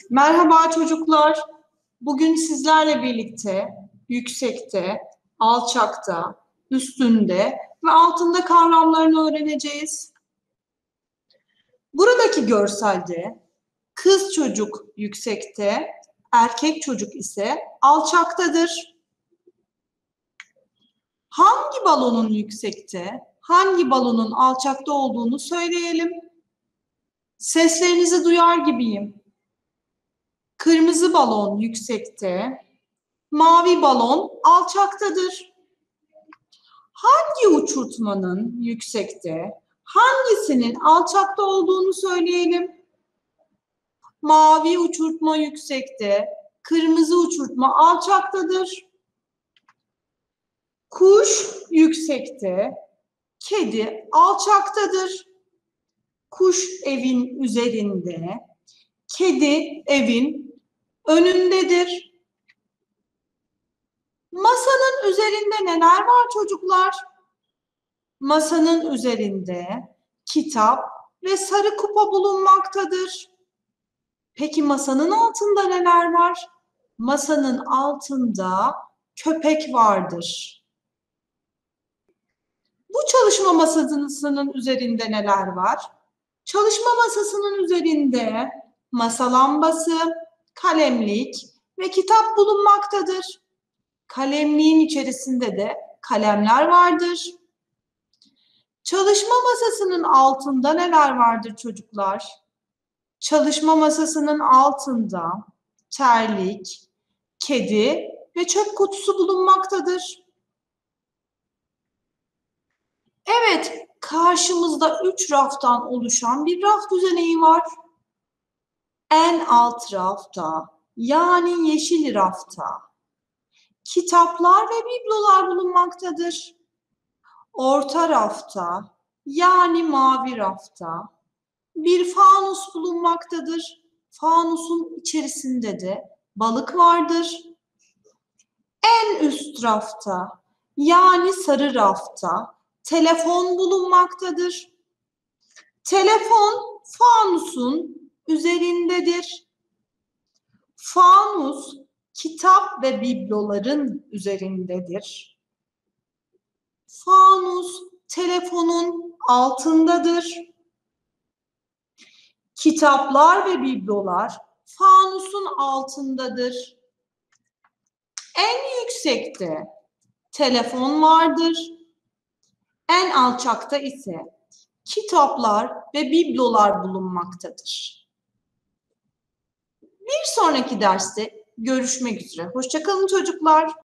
Merhaba çocuklar. Bugün sizlerle birlikte yüksekte, alçakta, üstünde ve altında kavramlarını öğreneceğiz. Buradaki görselde kız çocuk yüksekte, erkek çocuk ise alçaktadır. Hangi balonun yüksekte, hangi balonun alçakta olduğunu söyleyelim. Seslerinizi duyar gibiyim. Kırmızı balon yüksekte, mavi balon alçaktadır. Hangi uçurtmanın yüksekte, hangisinin alçakta olduğunu söyleyelim. Mavi uçurtma yüksekte, kırmızı uçurtma alçaktadır. Kuş yüksekte, kedi alçaktadır. Kuş evin üzerinde, kedi evin önündedir. Masanın üzerinde neler var çocuklar? Masanın üzerinde kitap ve sarı kupa bulunmaktadır. Peki masanın altında neler var? Masanın altında köpek vardır. Bu çalışma masasının üzerinde neler var? Çalışma masasının üzerinde masa lambası, kalemlik ve kitap bulunmaktadır. Kalemliğin içerisinde de kalemler vardır. Çalışma masasının altında neler vardır çocuklar? Çalışma masasının altında terlik, kedi ve çöp kutusu bulunmaktadır. Evet, karşımızda 3 raftan oluşan bir raf düzeneği var. En alt rafta, yani yeşil rafta, kitaplar ve biblolar bulunmaktadır. Orta rafta, yani mavi rafta, bir fanus bulunmaktadır. Fanusun içerisinde de balık vardır. En üst rafta, yani sarı rafta, telefon bulunmaktadır. Telefon fanusun üzerindedir. Fanus kitap ve bibloların üzerindedir. Fanus telefonun altındadır. Kitaplar ve biblolar fanusun altındadır. En yüksekte telefon vardır. En alçakta ise kitaplar ve biblolar bulunmaktadır. Bir sonraki derste görüşmek üzere. Hoşça kalın çocuklar.